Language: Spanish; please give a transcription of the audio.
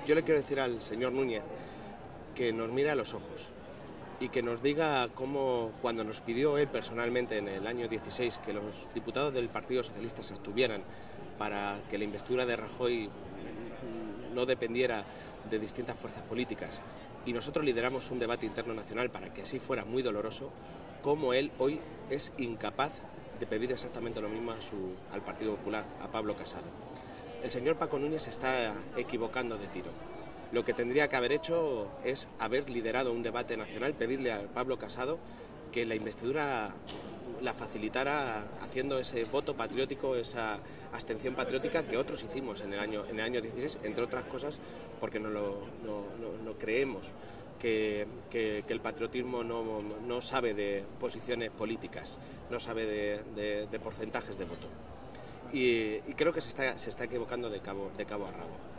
Yo le quiero decir al señor Núñez que nos mire a los ojos y que nos diga cómo, cuando nos pidió él personalmente en el año 16 que los diputados del Partido Socialista se abstuvieran para que la investidura de Rajoy no dependiera de distintas fuerzas políticas, y nosotros lideramos un debate interno nacional para que así fuera muy doloroso, cómo él hoy es incapaz de pedir exactamente lo mismo al Partido Popular, a Pablo Casado. El señor Paco Núñez se está equivocando de tiro. Lo que tendría que haber hecho es haber liderado un debate nacional, pedirle a Pablo Casado que la investidura la facilitara haciendo ese voto patriótico, esa abstención patriótica que otros hicimos en el año 16, entre otras cosas porque no creemos que el patriotismo no sabe de posiciones políticas, no sabe de porcentajes de voto. Y creo que se está equivocando de cabo a rabo.